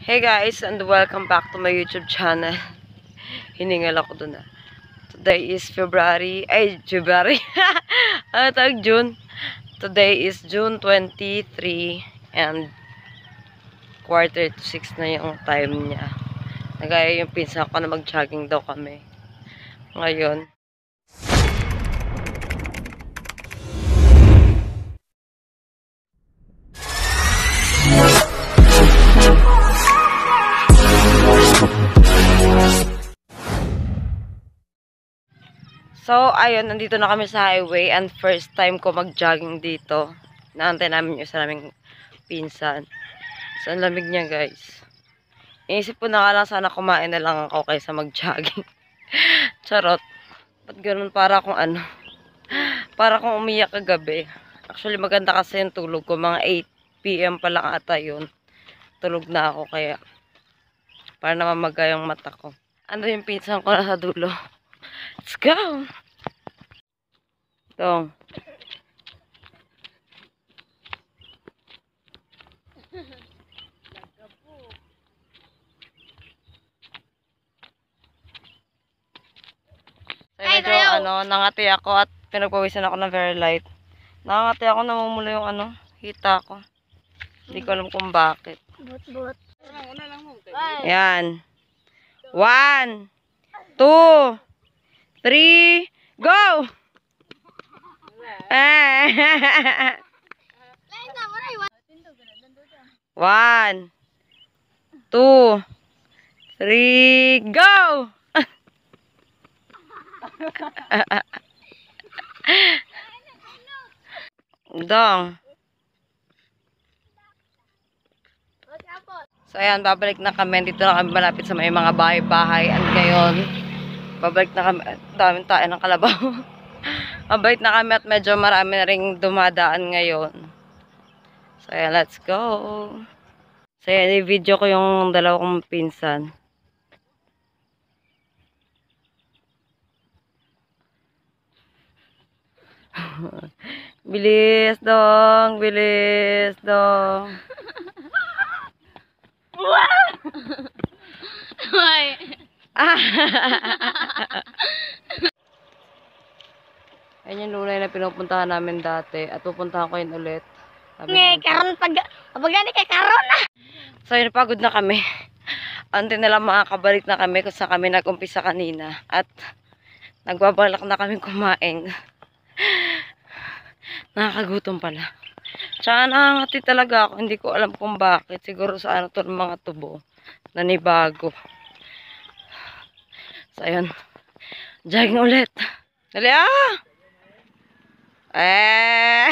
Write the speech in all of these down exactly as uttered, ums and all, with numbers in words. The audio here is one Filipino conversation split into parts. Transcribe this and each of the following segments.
Hey guys, and welcome back to my YouTube channel. Hiningal ako dun ah. Today is February, ay February. Ano tawag, June? Today is June twenty-third and quarter to six na yung time niya. Nagaya yung pinsan ko na mag-jogging daw kami. Ngayon. So, ayun, nandito na kami sa highway and first time ko mag-jogging dito. Naantay namin yung isa naming pinsan. So, ang lamig niya, guys. Inisip ko na nga lang sana kumain na lang ako kaysa mag-jogging. Charot. Ba't ganun? Para akong ano? Para akong umiyak kagabi. Actually, maganda kasi yung tulog ko. Mga eight p m pa lang ata yun. Tulog na ako kaya para naman magaya yung mata ko. Ano yung pinsan ko na sa dulo? Let's go! Ito. So, medyo, ano, nangati ako at pinagpawisan ako ng very light. Nangati ako, namumula yung, ano, hita ko. Hindi ko alam kung bakit. But, but. Yan. One, two, three, go! One, two, three, go! Dong. So, ayan, babalik na kami. Dito na kami malapit sa may mga bahay-bahay. At ngayon, babalik na kami. Daming tayo ng kalabaw. Babalik na kami at medyo marami na rin dumadaan ngayon. So, ayan, let's go. So, ayan, i-video ko yung dalawa kong pinsan. Bilis dong, bilis dong. Hoy. Ayan yung lunay na pinupuntahan namin dati. At pupuntahan ko yun ulit. Ngay, karon pag pag gani kay karon na. So yun, pagod na kami. Ante na lang makakabalik na kami kung saan kami nag-umpisa kanina. At nagbabalak na kami kumain. Nakakagutom pala. Tsaka nakangati talaga ako. Hindi ko alam kung bakit. Siguro sa ano to ng mga tubo. Nanibago. So ayun. Jogging ulit. Dali ah! Eh!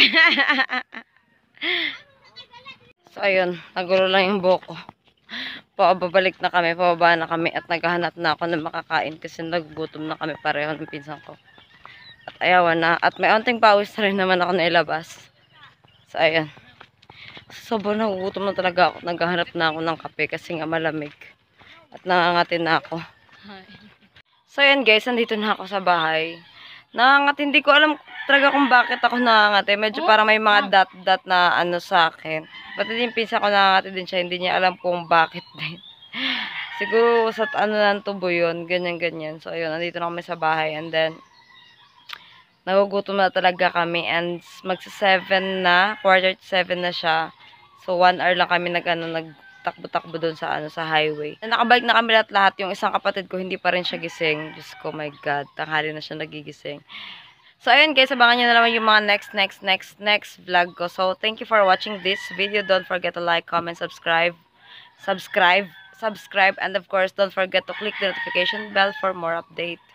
So ayun. Nagulo lang yung buhok ko. Pababalik na kami. Pababa na kami. At naghahanap na ako ng makakain. Kasi nagugutom na kami pareho ng pinsan ko. At ayawan na. At may onting pawis na rin naman ako nailabas. So ayun. Sobrang nagugutom na talaga ako. Naghahanap na ako ng kape kasi nga malamig. At nangangatin na ako. So ayan guys, nandito na ako sa bahay. Nangangatin, hindi ko alam talaga kung bakit ako nangangatin. Medyo parang may mga dot-dot na ano sa akin. Pati din pinsa ko nangangatin din siya. Hindi niya alam kung bakit din. Siguro sa ano ng tubo yun. Ganyan-ganyan. So ayun, nandito na kami sa bahay. And then, nagugutom na talaga kami. And magsa seven na. Quarter to seven na siya. So one hour lang kami nag, ano, nagtakbo-takbo doon sa, ano, sa highway. Nakabalik na kami lahat-lahat. Yung isang kapatid ko, hindi pa rin siya gising. Diyos ko, my God. Tanghali na siya nagigising. So, ayun guys, abangan nyo na naman yung mga next, next, next, next vlog ko. So, thank you for watching this video. Don't forget to like, comment, subscribe. Subscribe. Subscribe. And of course, don't forget to click the notification bell for more updates.